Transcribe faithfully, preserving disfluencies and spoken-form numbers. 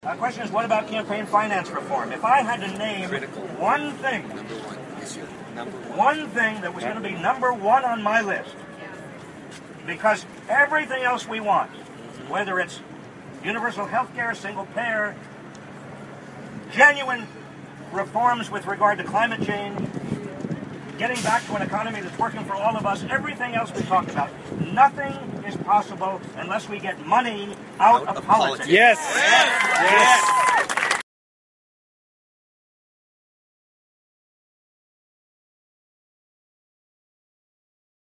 The question is, what about campaign finance reform? If I had to name one thing, one thing that was going to be number one on my list, because everything else we want, whether it's universal health care, single payer, genuine reforms with regard to climate change, getting back to an economy that's working for all of us, everything else we talked about, nothing is possible unless we get money out, out of, of politics. Yes. Yes. Yes.